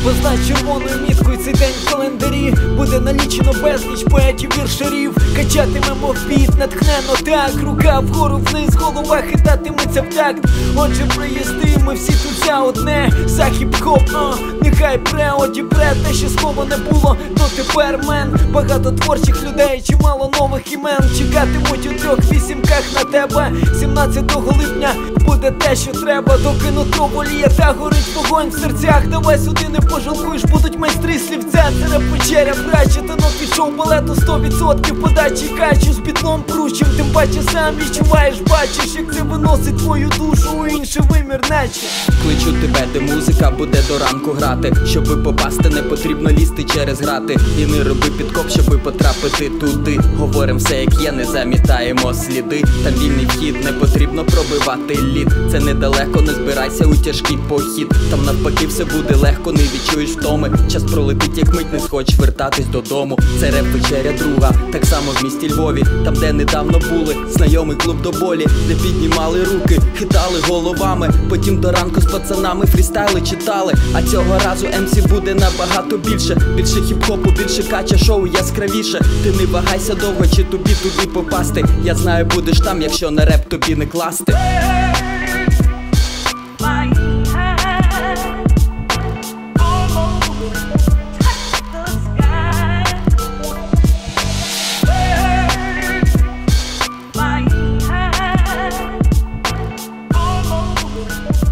Познач червоною міткою цей день в календарі. Буде налічено безліч поетів, віршарів. Качатимемо біт, натхнено так. Рука вгору вниз, голова хитатиметься в такт. Отже, приїзди, ми всі тут за одне. За хіп-хоп, нехай пре, одіпре те, що слова не було, дотепер мен. Багато творчих людей, чимало нових імен. Чекатимуть у 3 вісімках на тебе. 17 липня буде те, що треба. Доки нутро воліє та горить вогонь в серцях. Давай сюди, не пожалкуєш, будуть майстри слівця. Це реп вечеря, браття, танок від шоу балету 100% подачі качу з бітлом прущим. Тим паче сам відчуваєш, бачиш, як це виносить твою душу у інший вимір, наче. Кличу тебе, де музика буде до ранку грати. Щоби попасти, не потрібно лізти через грати. І не роби підкоп, щоби потрапити туди. Говорим все як є, не замітаємо сліди. Там вільний вхід, не потрібно пробивати лід. Це недалеко, не збирайся у тяжкий похід. Там навпаки все буде легко, не відчуєш втоми. Час пролетить як мить, не схочеш вертатись додому. Це реп вечеря друга, так само в місті Львові. Там, де недавно були, знайомий клуб до болі. Де піднімали руки, хитали головами. Потім до ранку з пацанами фрістайли читали. А цього разу МС буде набагато більше. Більше хіп-хопу, більше кача, шоу яскравіше. Ти не вагайся довго, чи тобі туди попасти. Я знаю, будеш там, якщо на реп тобі не класти. Flying high, almost